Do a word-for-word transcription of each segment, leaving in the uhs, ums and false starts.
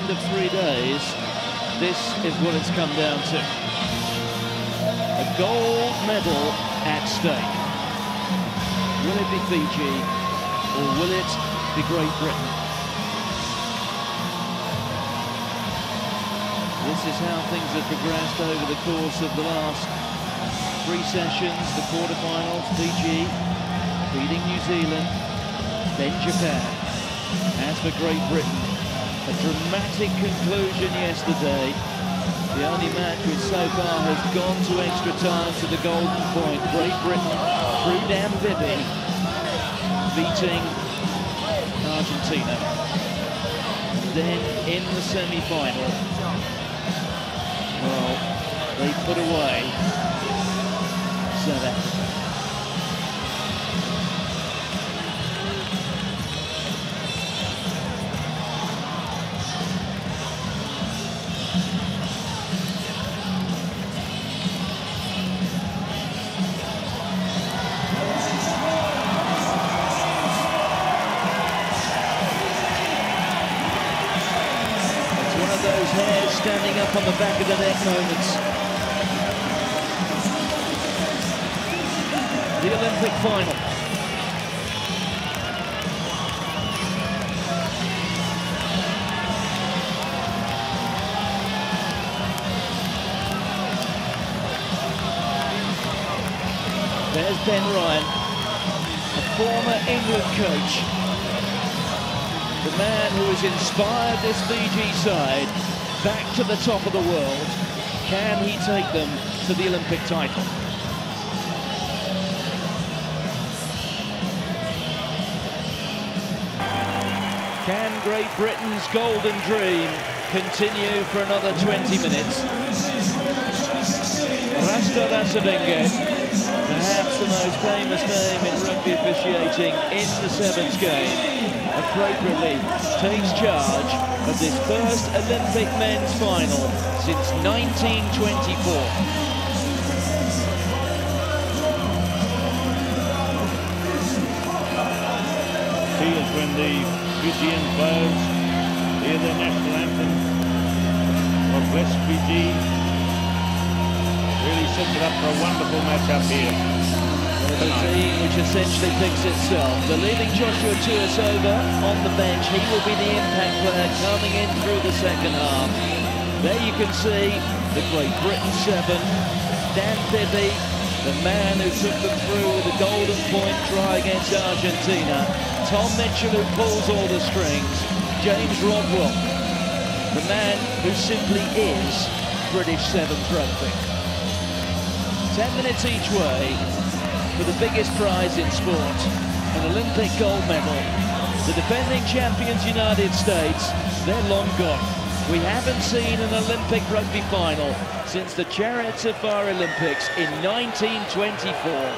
end of three days, this is what it's come down to. A gold medal at stake. Will it be Fiji or will it be Great Britain? This is how things have progressed over the course of the last three sessions. The quarterfinals, Fiji beating New Zealand, then Japan. As for Great Britain, a dramatic conclusion yesterday. The only match which so far has gone to extra time to the golden point. Great Britain through Dan Bibby beating Argentina. Then in the semi-final, well, they put away South Africa. Those hairs standing up on the back of the neck moments. The Olympic final. There's Ben Ryan, a former England coach. The man who has inspired this Fiji side back to the top of the world. Can he take them to the Olympic title? Can Great Britain's golden dream continue for another twenty minutes? Rasta Rasabenge, perhaps the most famous name in rugby officiating in the sevens game, appropriately takes charge of this first Olympic men's final since nineteen twenty-four. Here's when the Fijian players hear the national anthem of West Fiji. Really sets it up for a wonderful match up here. A team which essentially picks itself. They're leaving Joshua Tuisova on the bench. He will be the impact player coming in through the second half. There you can see the Great Britain seven. Dan Bibby, the man who took them through the golden point try against Argentina. Tom Mitchell, who pulls all the strings. James Rodwell, the man who simply is British sevens rugby. Ten minutes each way for the biggest prize in sport, an Olympic gold medal. The defending champions United States, they're long gone. We haven't seen an Olympic rugby final since the Chariot Safari Olympics in nineteen twenty-four.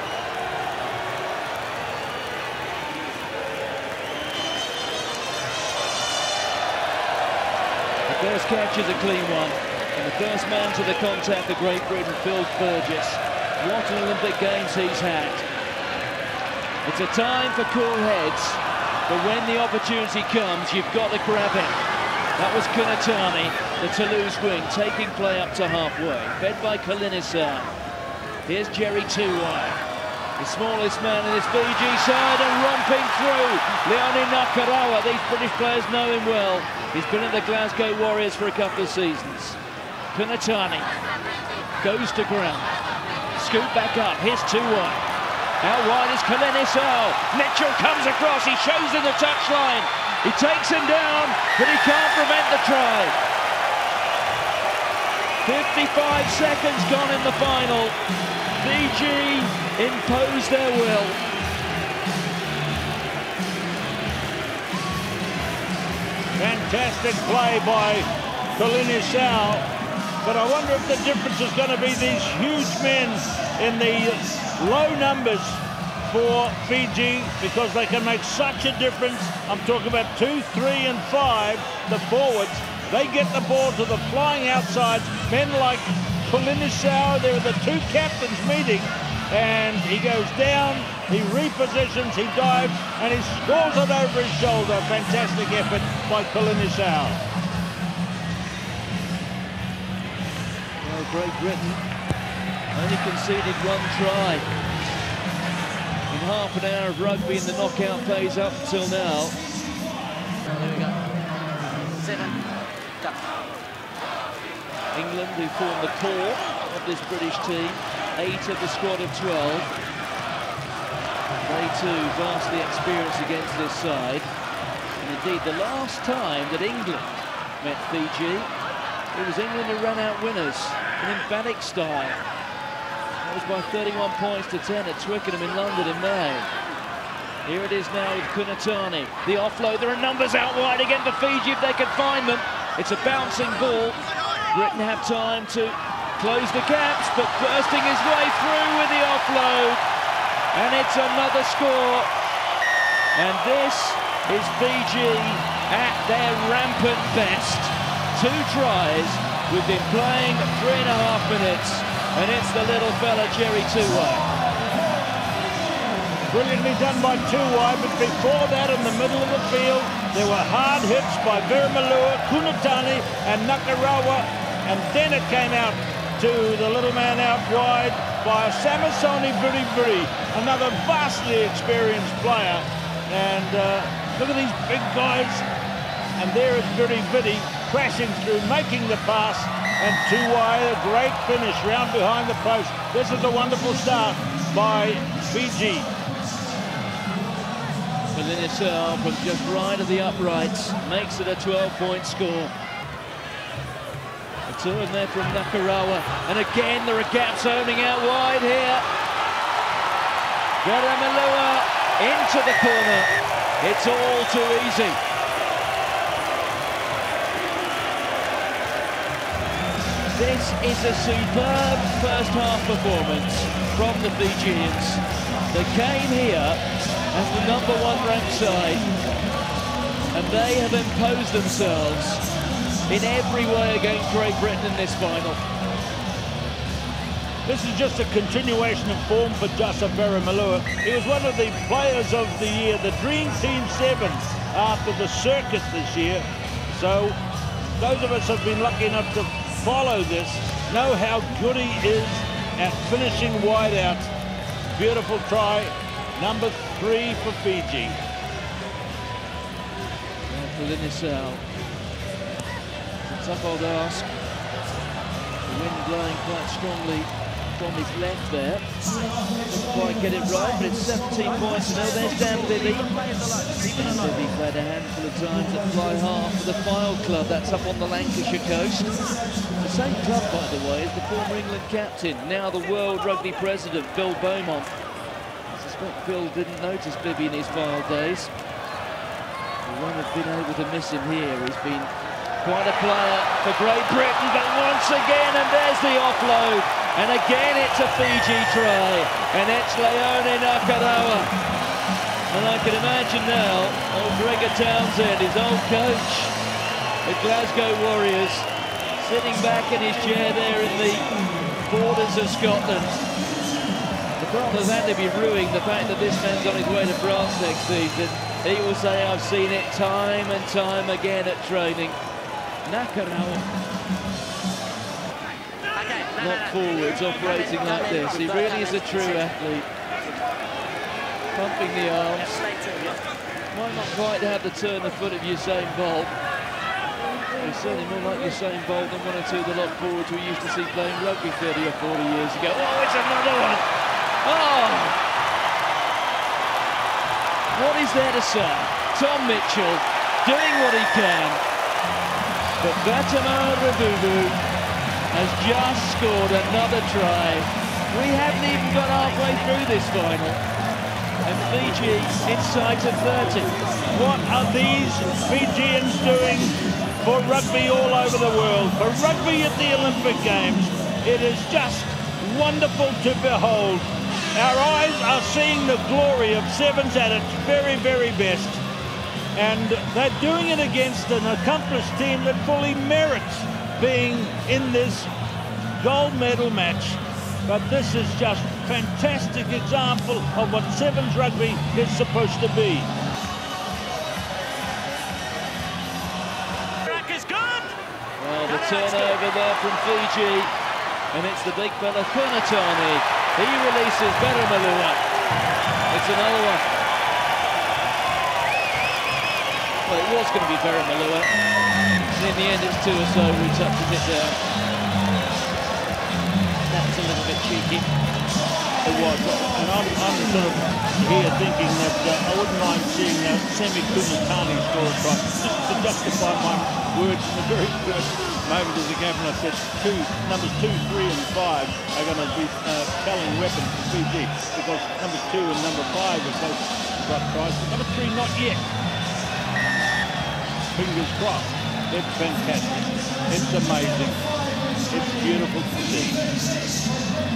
The first catch is a clean one, and the first man to the contact for Great Britain, Phil Burgess. What an Olympic Games he's had. It's a time for cool heads, but when the opportunity comes, you've got to grab it. That was Kunatani, the Toulouse wing, taking play up to halfway, fed by Kalinisau. Here's Jerry Tuwai, the smallest man in this Fiji side, and romping through. Leone Nakarawa, these British players know him well. He's been at the Glasgow Warriors for a couple of seasons. Kunatani goes to ground. Scoop back up, here's Tuwai. Out wide is Kalinisau. Mitchell comes across, he shows him the touchline. He takes him down, but he can't prevent the try. fifty-five seconds gone in the final. Fiji impose their will. Fantastic play by Kalinisau. But I wonder if the difference is going to be these huge men in the low numbers for Fiji, because they can make such a difference. I'm talking about two, three, and five, the forwards. They get the ball to the flying outsides. Men like Kalinisau, they're the two captains meeting, and he goes down, he repositions, he dives, and he scores it over his shoulder. Fantastic effort by Kalinisau. Great Britain only conceded one try in half an hour of rugby in the knockout phase up until now. Oh, there we go. Seven. Go. England, who form the core of this British team, eight of the squad of twelve. They too vastly experienced against this side. And indeed, the last time that England met Fiji, it was England who ran out winners in emphatic style. That was by thirty-one points to ten at Twickenham in London in May. Here it is now with Kunatani. The offload, there are numbers out wide again for Fiji if they can find them. It's a bouncing ball. Britain have time to close the gaps, but bursting his way through with the offload. And it's another score. And this is Fiji at their rampant best. Two tries within playing three and a half minutes. And it's the little fella, Jerry Tuwai. Brilliantly done by Tuwai, but before that, in the middle of the field, there were hard hits by Veramalua, Kunatani, and Nakarawa. And then it came out to the little man out wide by Samisoni Biribiri, another vastly experienced player. And uh, look at these big guys. And there is Biribiri crashing through, making the pass. And Tuwai, a great finish round behind the post. This is a wonderful start by Fiji. Malinisau from just right of the uprights makes it a twelve-point score. A turn there from Nakarawa, and again there are gaps opening out wide here. Veramalua into the corner. It's all too easy. This is a superb first half performance from the Fijians. They came here as the number one ranked side, and they have imposed themselves in every way against Great Britain in this final. This is just a continuation of form for Jasa Veramalua. He was one of the players of the year, the Dream Team Seven, after the circuit this year. So those of us who have been lucky enough to follow this know how good he is at finishing wide out. Beautiful try, number three for Fiji. Malinisau. It's a tough old ask. The wind blowing quite strongly from his left there. Didn't quite get it right, but it's seventeen points. No, there's Dan Bibby. Bibby played a handful of times at Fly Half for the Fylde Club. That's up on the Lancashire coast. The same club, by the way, as the former England captain, now the World Rugby president, Phil Beaumont. I suspect Phil didn't notice Bibby in his Fylde days. He won't have been able to miss him here. He's been quite a player for Great Britain, but once again, and there's the offload. And again, it's a Fiji try, and it's Leone Nakarawa. And I can imagine now, old Gregor Townsend, his old coach, the Glasgow Warriors, sitting back in his chair there in the borders of Scotland. The brothers had to be ruing the fact that this man's on his way to France next season. He will say, I've seen it time and time again at training. Nakarawa. Not forwards, operating like this. He really is a true athlete. Pumping the arms. Might not quite have the turn of foot of Usain Bolt. He's certainly more like Usain Bolt than one or two of the lot forwards we used to see playing rugby thirty or forty years ago. Oh, it's another one! Oh! What is there to say? Tom Mitchell doing what he can. But Batama Rabubu has just scored another try. We haven't even got halfway through this final. And Fiji in sight of thirty. What are these Fijians doing for rugby all over the world? For rugby at the Olympic Games, it is just wonderful to behold. Our eyes are seeing the glory of Sevens at its very, very best. And they're doing it against an accomplished team that fully merits being in this gold medal match. But this is just a fantastic example of what Sevens rugby is supposed to be. Well, the turnover there from Fiji And it's the big fella, Kunatani. He releases Baramalua. It's another one. Well, it was going to be Baramalua. And in the end, it's Tuiso who touches it down. That's a little bit cheeky. It was, and I'm, I'm sort of here thinking that uh, I wouldn't mind seeing uh, Semi Kunatani score a try, just to justify my words in the very first moment of the game. And I said two, numbers two, three, and five are going to be uh, telling weapons for Fiji, because numbers two and number five have both got tries. Number three, not yet. Fingers crossed. It's fantastic. It's amazing. It's beautiful to see.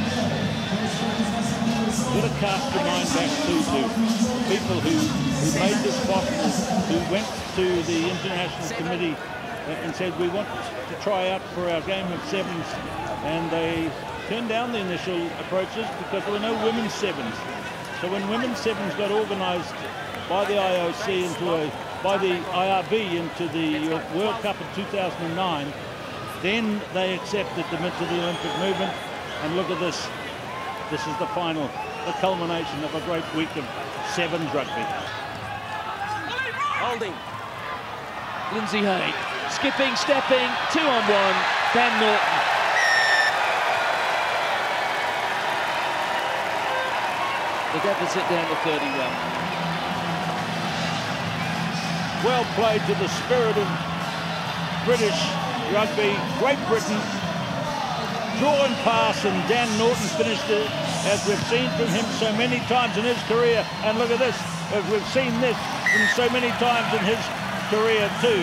Got to cast your mind back to the people who, who made this possible, who went to the International Committee and said, we want to try out for our game of sevens, and they turned down the initial approaches because there were no women's sevens. So when women's sevens got organised by the I O C into a, by the I R B into the World Cup in two thousand nine, then they accepted them into the Olympic movement. And look at this. This is the final, the culmination of a great week of sevens rugby. Holding. Lindsay Hay, skipping, stepping, two on one, Dan Norton. The deficit down to thirty-one. Well played to the spirit of British rugby. Great Britain. Drawn pass, and Dan Norton finished it, as we've seen from him so many times in his career. And look at this, as we've seen this from so many times in his career too.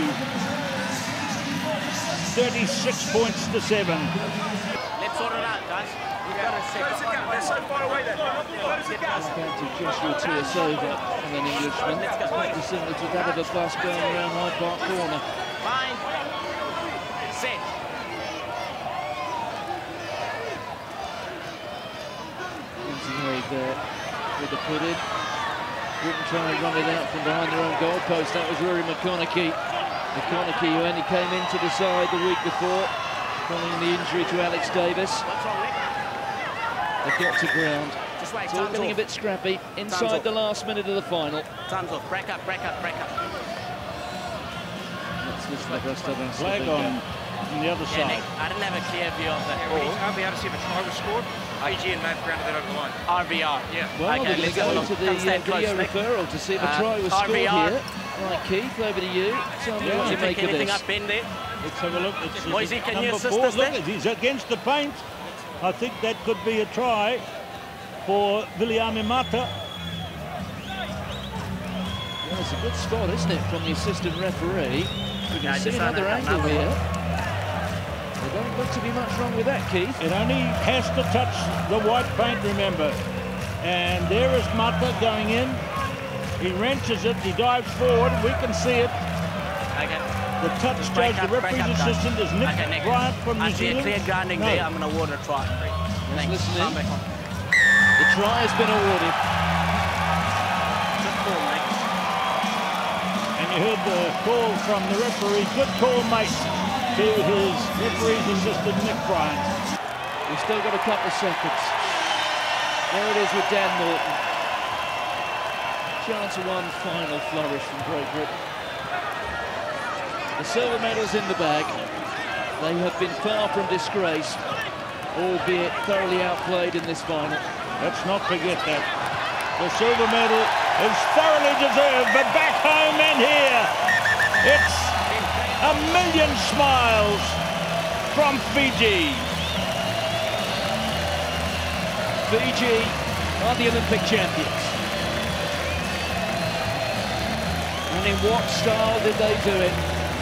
thirty-six points to seven. Let's sort it out, guys. We've got to set. They're so far away there. Back to Joshua Tuisova and an Englishman. Quite similar to that of a bus going around Hyde Park Corner. Fine. Set. There with the put in. Wouldn't try and run it out from behind their own goalpost. That was Rory McConaughey. McConaughey, who only came into the side the week before following the injury to Alex Davis. What's wrong, Nick? They got to ground. Just wait, It's all time's getting a off. bit scrappy inside the last minute of the final. Time's off. Break up, break up, break up. Let's listen to the rest of us. Flag on on the other Yeah, side. Nick, I didn't have a clear view of that Yeah, we need ball. to be able to see if a try was scored. Fiji and Matt grounded that over the line. R V R. Yeah. Well, Okay, they're going let's to have a go look. to the Come uh, stand video close, Nick. referral to see if a Uh, try was scored R V R. here. Right, Keith, over to you. Tell me Yeah. what Do you you make pick of anything this. up in there? Let's have a look. It's, Moisey, it's can you number assist four. us Look, there? he's against the paint. I think that could be a try for Viliame Mata. Well, it's a good spot, isn't it, from the assistant referee? We can Yeah, see just another found angle another here. one. There don't look to be much wrong with that, Keith. It only has to touch the white paint, remember. And there is Mata going in. He wrenches it, he dives forward, we can see it. Okay. The touch Just break judge, up, the break referee's up, guys. assistant is Nick Okay, Nick. Bryant from New I see a Zealand. clear grounding No. there. I'm going to award a try. Thanks. listen in. Time back on. The try has been awarded. Good call, Nick. And you heard the call from the referee. Good call, mate, to his referee's assistant, Nick Bryant. We've still got a couple of seconds. There it is with Dan Norton. Chance of one final flourish from Great Britain. The silver medals in the bag. They have been far from disgraced, albeit thoroughly outplayed in this final. Let's not forget that. The silver medal is thoroughly deserved, but back home and here, it's a million smiles from Fiji. Fiji are the Olympic champions. And in what style did they do it?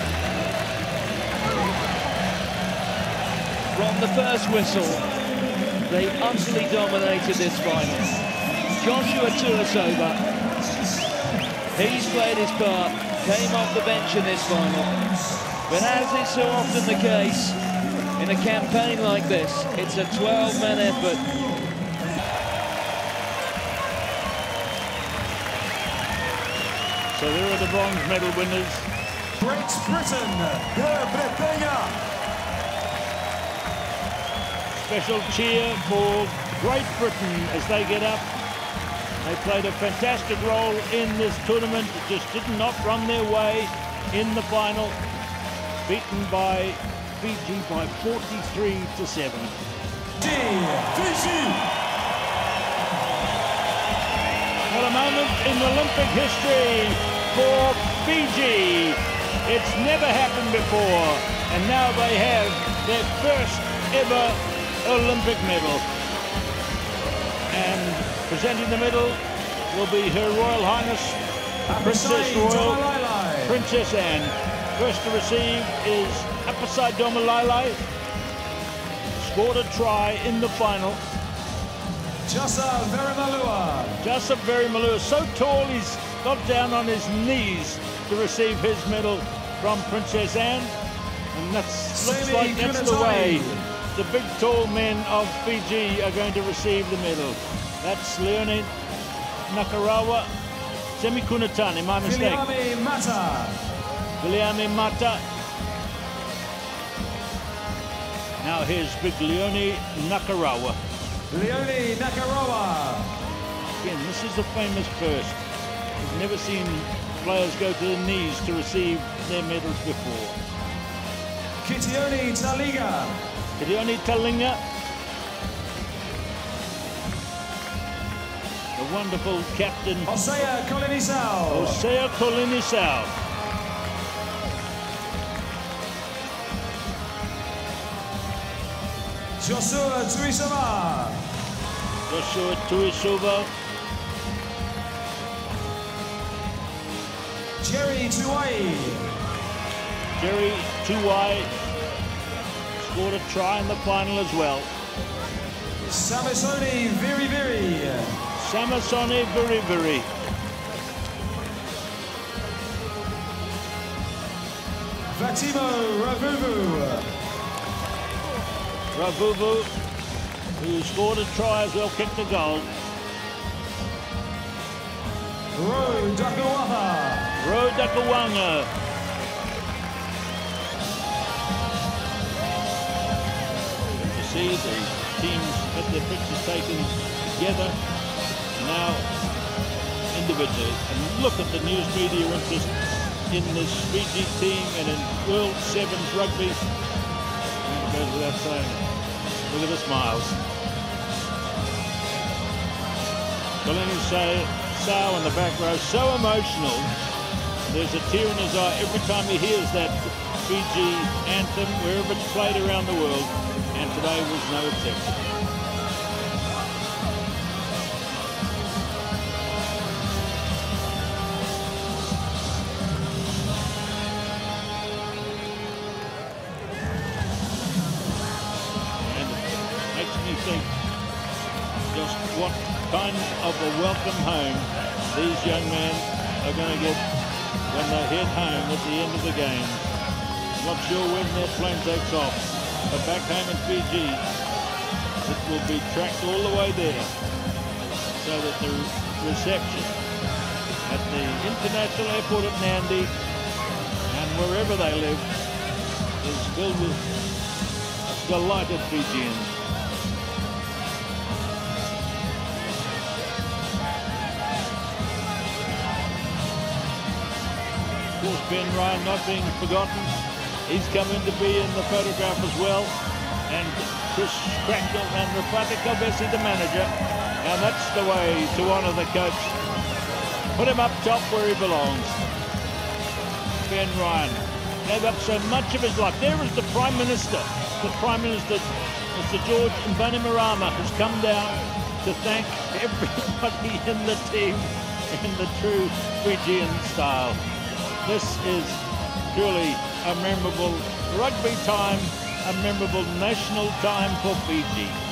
From the first whistle, they utterly dominated this final. Joshua Tuisova, he's played his part, came off the bench in this final. But as is so often the case, in a campaign like this, it's a twelve-man effort. So there are the bronze medal winners. Great Britain, Grã-Bretanha. special cheer for Great Britain as they get up. They played a fantastic role in this tournament, just did not run their way in the final, beaten by Fiji by forty-three to seven. Fiji! What a moment in Olympic history for Fiji. It's never happened before, and now they have their first ever Olympic medal. And presenting the medal will be Her Royal Highness Princess Royal Princess Anne. First to receive is Apasai Domalai. Scored a try in the final. Joseph Verimalua. Joseph Verimalua, so tall he's got down on his knees to receive his medal from Princess Anne. And that looks like that's the way the big tall men of Fiji are going to receive the medal. That's Leone Nakarawa, Semikunatani, my mistake. Viliame Mata. Viliame Mata. Now here's big Leone Nakarawa. Leone Nakarawa. Again, this is a famous first. We've never seen players go to the knees to receive their medals before. Kitione Taliga. Kitione Talinga. The wonderful captain, Hosea Kolinisau. Hosea Kolinisau. Joshua Tuisava. Joshua Tuisava. Jerry Tuai. Jerry Tuai scored a try in the final as well. Samisoni Viri Viri. Samisoni Viri Viri. Vatimo Ravuvu. Ravuvu, who scored a try as well, kicked a goal. Ro Dakawanga. Ro Dakawanga. You see the teams get their pictures taken together now individually. And look at the news media interest in this Fiji team and in World Sevens rugby. And it goes without saying. Look at the smiles. Kolini Sau in the back row, so emotional. There's a tear in his eye every time he hears that Fiji anthem, wherever it's played around the world, and today was no exception. Think just what kind of a welcome home these young men are going to get when they head home at the end of the game. Not sure when their plane takes off, but back home in Fiji, it will be tracked all the way there so that the reception at the international airport at Nandi and wherever they live is filled with delighted Fijians. Of course, Ben Ryan not being forgotten. He's coming to be in the photograph as well. And Chris Cracknell and Rafati Kalbesi, the manager. And that's the way to honour the coach. Put him up top where he belongs. Ben Ryan gave up so much of his life. There is the Prime Minister. The Prime Minister, Mister George Mbanimarama, has come down to thank everybody in the team in the true Fijian style. This is truly a memorable rugby time, a memorable national time for Fiji.